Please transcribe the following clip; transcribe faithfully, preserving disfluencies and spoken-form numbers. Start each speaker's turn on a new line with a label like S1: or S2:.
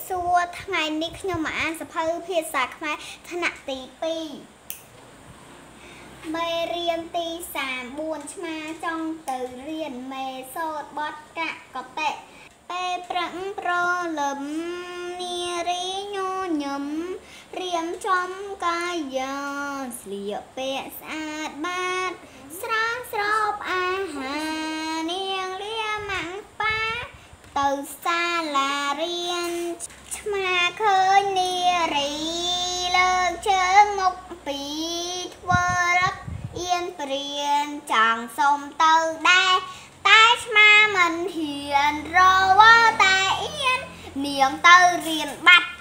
S1: សួរថ្ងៃនេះខ្ញុំមកអានសភៅភាសាខ្មែរថ្នាក់ទីពីរមេរៀនទីសាមបួនឆ្មាចង់ទៅរៀនមេសូតបត់កកតេពេលប្រឹងប្រលឹមនារីញញឹមរៀមចំកាយាស្លៀកពាក់ស្អាតបាតស្រោបស្រោបអាហារនាងលាម៉ាំងប៉ាទៅសាលារៀនឆ្មាឃើញនារីលើកជើងមុខពីធ្វើរឹកអៀនព្រៀនចង់សុំទៅដែរតែឆ្មាមិនហ៊ានរវល់តែអៀននាងទៅរៀនបាត់